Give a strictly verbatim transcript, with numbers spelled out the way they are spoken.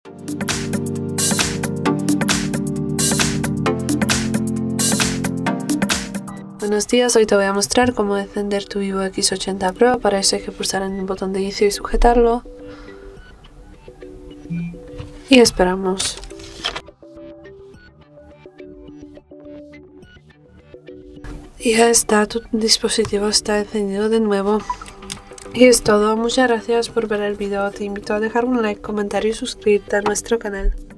Buenos días, hoy te voy a mostrar cómo encender tu Vivo X ochenta Pro. Para eso hay que pulsar en el botón de inicio y sujetarlo. Y esperamos. Y ya está, tu dispositivo está encendido de nuevo. Y es todo, muchas gracias por ver el video, te invito a dejar un like, comentario y suscribirte a nuestro canal.